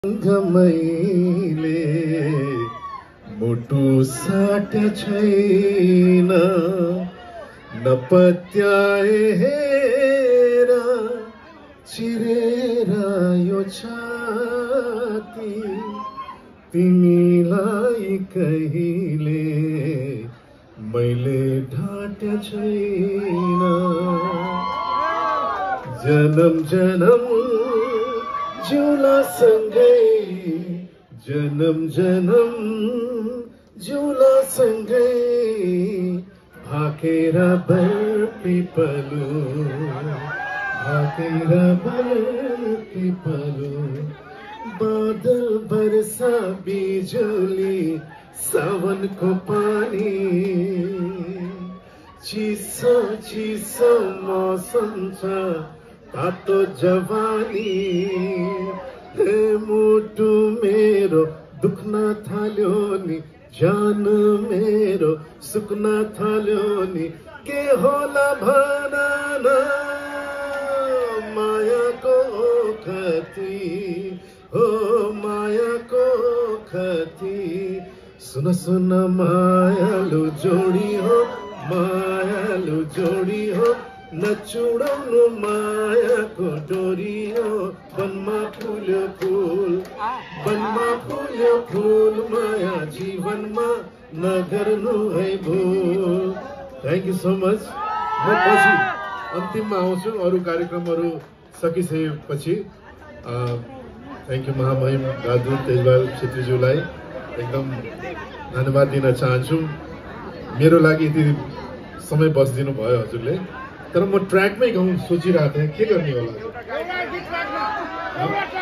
मैले मुटु साट्या छैन नपत्याए हेर चिरेर यो छाती तिमीलाई कहिले मैले ढाट्या छैन जन्म जन्म जुला सँगै जन्म जन्म जुला सँगै भाकेर बर पिपलु भाकेर बर पिपलु बादल बरसा बिजुली सावनको पानी चिसो चिसो मौसम छ तातो जवानी हे मुटु मेरो दुख्न थाल्यो नि जान मेरो सुक्न थाल्यो नि के होला भन न मायाको खती हो मायाको खती सुन सुन मायालु जोडी हो मायालु जोडी हो नचुडाउनु मायाको डोरी हो वनमा फुल्यो फुल माया जीवनमा नगर्नु है भूल। Thank you so much. म पछि अन्तिममा आउँछु अरू कार्यक्रमहरू सकिसकेपछि। थ्याङ्क यू महामहिम दाजु तेजपाल छेत्रीज्यूलाई एकदम धन्यवाद दिन चाहन्छु। मेरो लागि यति समय बसिदिनु भयो हजुरले। तर म ट्र्याकमै गाउँ सोचिरहेको थिएँ के गर्ने होला।